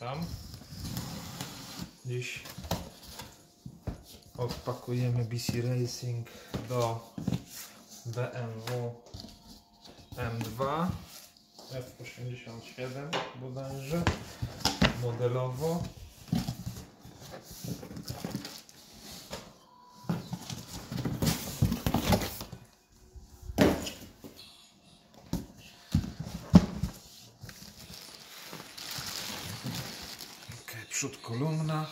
witam. Dziś odpakujemy BC Racing do BMW M2 F87 bodajże, modelowo. Przód kolumna,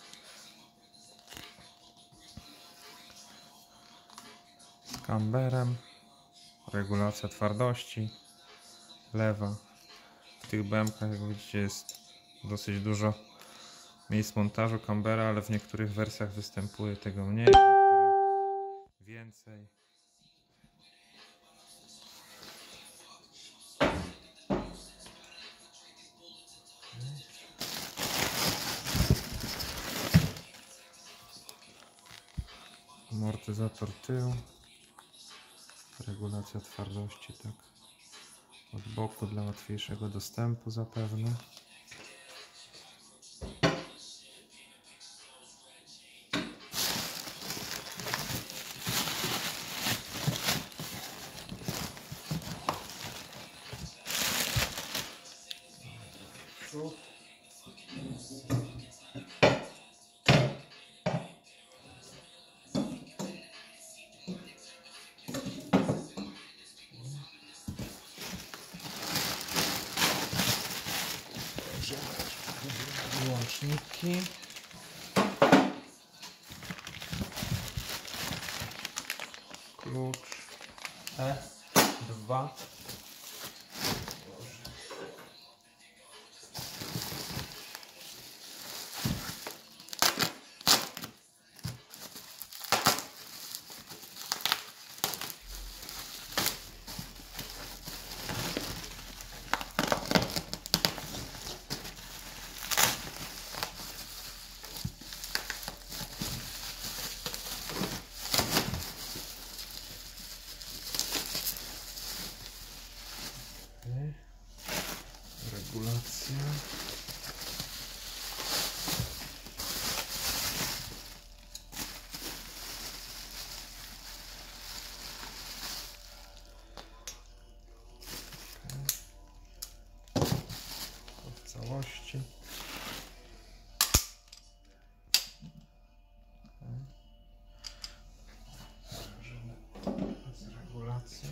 z kamberem, regulacja twardości, lewa. W tych BM-kach, jak widzicie, jest dosyć dużo miejsc montażu kambera, ale w niektórych wersjach występuje tego mniej, w niektórych więcej. Amortyzator tył, regulacja twardości tak od boku dla łatwiejszego dostępu zapewne. Przód. Włączniki, klucz E2, regulacja, w całości. Z regulacją.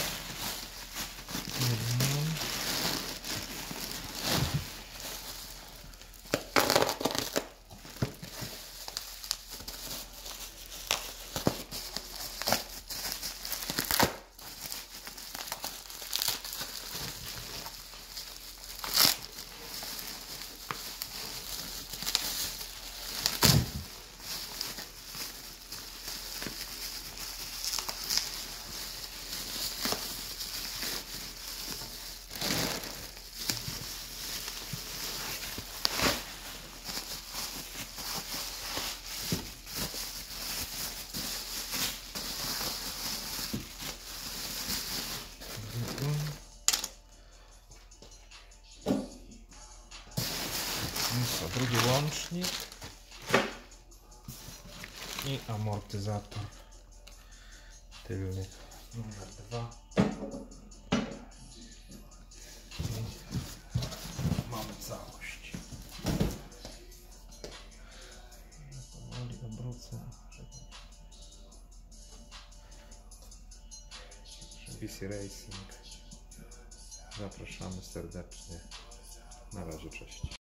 Drugi łącznik i amortyzator tylny numer 2. I mamy całość. Powoli obrócę. BC Racing. Zapraszamy serdecznie. Na razie, cześć.